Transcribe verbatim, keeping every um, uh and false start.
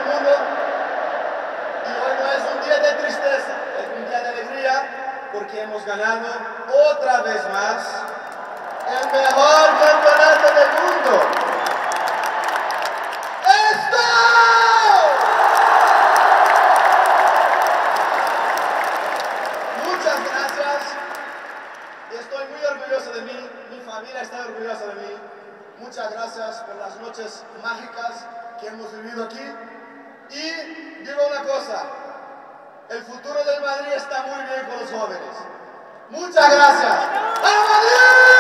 mundo. Y hoy no es un día de tristeza, es un día de alegría, porque hemos ganado otra vez más el mejor campeonato del mundo. ¡Esto! Muchas gracias. Estoy muy orgulloso de mí, mi familia está orgullosa de mí. Muchas gracias por las noches mágicas que hemos vivido aquí. Y digo una cosa, el futuro del Madrid está muy bien con los jóvenes. Muchas gracias. ¡A Madrid!